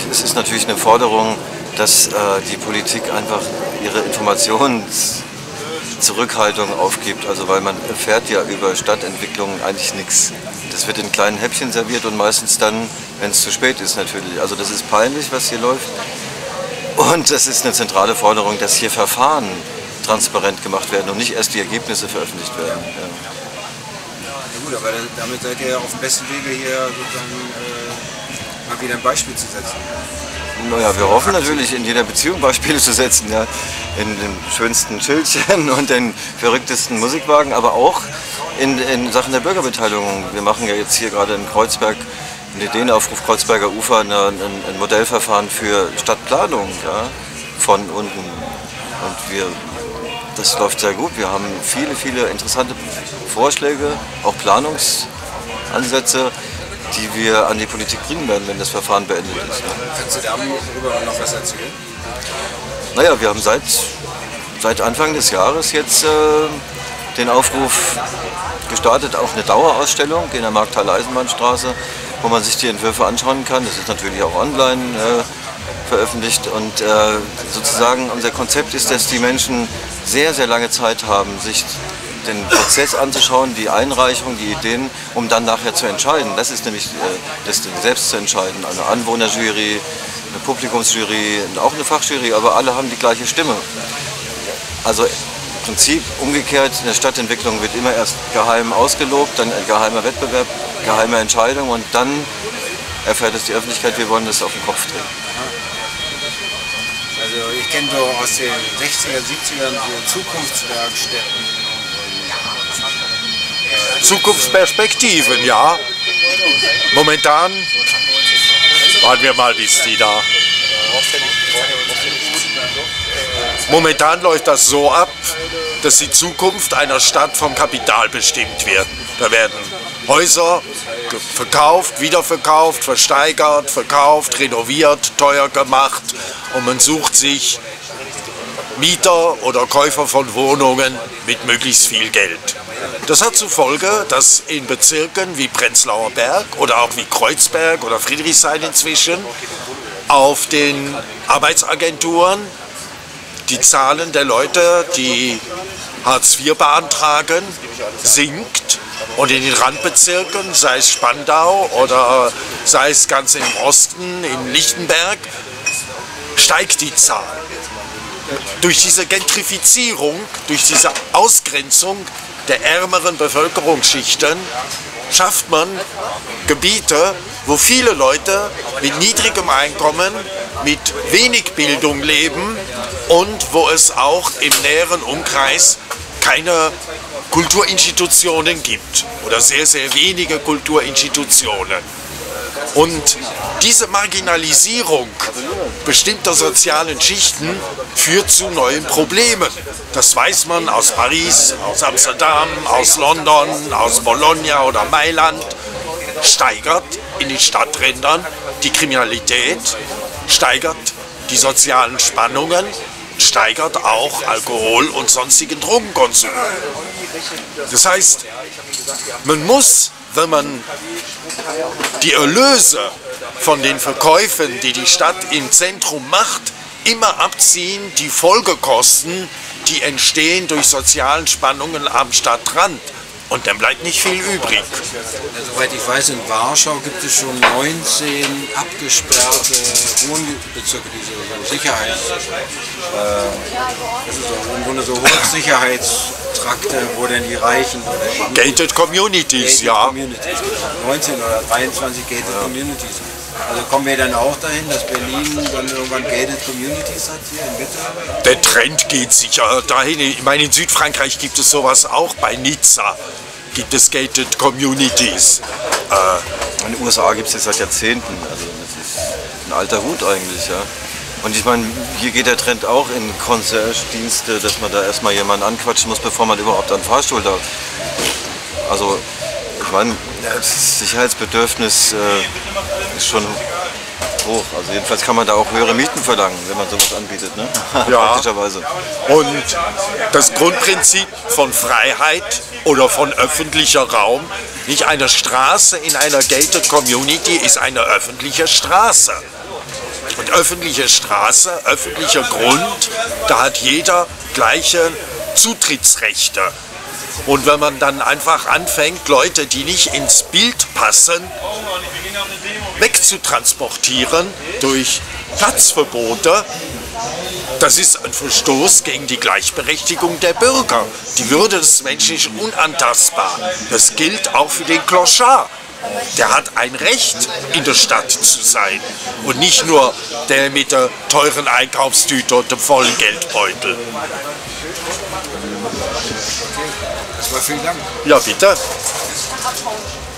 es ist natürlich eine Forderung, dass die Politik einfach ihre Informationszurückhaltung aufgibt. Also weil man erfährt ja über Stadtentwicklungen eigentlich nichts. Das wird in kleinen Häppchen serviert und meistens dann, wenn es zu spät ist natürlich. Also das ist peinlich, was hier läuft. Und das ist eine zentrale Forderung, dass hier Verfahren transparent gemacht werden und nicht erst die Ergebnisse veröffentlicht werden. Ja. Ja gut, aber damit seid ihr ja auf dem besten Wege hier sozusagen mal wieder ein Beispiel zu setzen. Naja, wir hoffen natürlich in jeder Beziehung Beispiele zu setzen, ja. In den schönsten Schildchen und den verrücktesten Musikwagen, aber auch in Sachen der Bürgerbeteiligung. Wir machen ja jetzt hier gerade in Kreuzberg, in Ideenaufruf Kreuzberger Ufer, ein Modellverfahren für Stadtplanung, ja, von unten. Und das läuft sehr gut. Wir haben viele interessante Vorschläge, auch Planungsansätze, die wir an die Politik bringen werden, wenn das Verfahren beendet ist. Ja. Kannst du darüber noch was erzählen? Naja, wir haben seit Anfang des Jahres jetzt den Aufruf gestartet, auch eine Dauerausstellung in der Markthalle-Eisenbahnstraße, wo man sich die Entwürfe anschauen kann. Das ist natürlich auch online veröffentlicht und sozusagen unser Konzept ist, dass die Menschen sehr lange Zeit haben, sich den Prozess anzuschauen, die Einreichung, die Ideen, um dann nachher zu entscheiden. Das ist nämlich das selbst zu entscheiden. Eine Anwohnerjury, eine Publikumsjury, auch eine Fachjury, aber alle haben die gleiche Stimme. Also im Prinzip umgekehrt, in der Stadtentwicklung wird immer erst geheim ausgelobt, dann ein geheimer Wettbewerb, geheime Entscheidung und dann erfährt es die Öffentlichkeit, wir wollen das auf den Kopf drehen. Also ich kenne so aus den 60er, 70ern so Zukunftswerkstätten. Zukunftsperspektiven, ja. Momentan, warten wir mal, bis die da. Momentan läuft das so ab, dass die Zukunft einer Stadt vom Kapital bestimmt wird. Da werden Häuser verkauft, wiederverkauft, versteigert, verkauft, renoviert, teuer gemacht und man sucht sich Mieter oder Käufer von Wohnungen mit möglichst viel Geld. Das hat zur Folge, dass in Bezirken wie Prenzlauer Berg oder auch wie Kreuzberg oder Friedrichshain inzwischen auf den Arbeitsagenturen die Zahlen der Leute, die Hartz IV beantragen, sinkt und in den Randbezirken, sei es Spandau oder sei es ganz im Osten, in Lichtenberg, steigt die Zahl. Durch diese Gentrifizierung, durch diese Ausgrenzung der ärmeren Bevölkerungsschichten schafft man Gebiete, wo viele Leute mit niedrigem Einkommen, mit wenig Bildung leben und wo es auch im näheren Umkreis keine Kulturinstitutionen gibt oder sehr wenige Kulturinstitutionen. Und diese Marginalisierung bestimmter sozialen Schichten führt zu neuen Problemen. Das weiß man aus Paris, aus Amsterdam, aus London, aus Bologna oder Mailand. Steigert in den Stadträndern die Kriminalität, steigert die sozialen Spannungen, steigert auch Alkohol- und sonstigen Drogenkonsum. Das heißt, man muss, wenn man die Erlöse von den Verkäufen, die die Stadt im Zentrum macht, immer abziehen die Folgekosten, die entstehen durch sozialen Spannungen am Stadtrand. Und dann bleibt nicht viel übrig. Soweit ich weiß, in Warschau gibt es schon 19 abgesperrte Wohnbezirke, diese Sicherheits... das ist im Grunde so Hochsicherheitstrakte, wo dann die Reichen... Gated Communities, ja. 19 oder 23 Gated Communities. Also kommen wir dann auch dahin, dass Berlin dann irgendwann Gated Communities hat hier in Mitte? Der Trend geht sicher dahin. Ich meine, in Südfrankreich gibt es sowas auch. Bei Nizza gibt es Gated Communities. In den USA gibt es das seit Jahrzehnten. Also das ist ein alter Hut eigentlich, ja. Und ich meine, hier geht der Trend auch in Concierge-Dienste, dass man da erstmal jemanden anquatschen muss, bevor man überhaupt einen Fahrstuhl darf. Also ich meine, das Sicherheitsbedürfnis ist schon hoch. Also jedenfalls kann man da auch höhere Mieten verlangen, wenn man sowas anbietet, ne? Ja. Praktischerweise. Und das Grundprinzip von Freiheit oder von öffentlicher Raum, nicht eine Straße in einer Gated Community ist eine öffentliche Straße. Und öffentliche Straße, öffentlicher Grund, da hat jeder gleiche Zutrittsrechte. Und wenn man dann einfach anfängt, Leute, die nicht ins Bild passen, wegzutransportieren durch Platzverbote, das ist ein Verstoß gegen die Gleichberechtigung der Bürger. Die Würde des Menschen ist unantastbar. Das gilt auch für den Clochard. Der hat ein Recht, in der Stadt zu sein und nicht nur der mit der teuren Einkaufstüte und dem vollen Geldbeutel. Das war vielen Dank. Ja, bitte.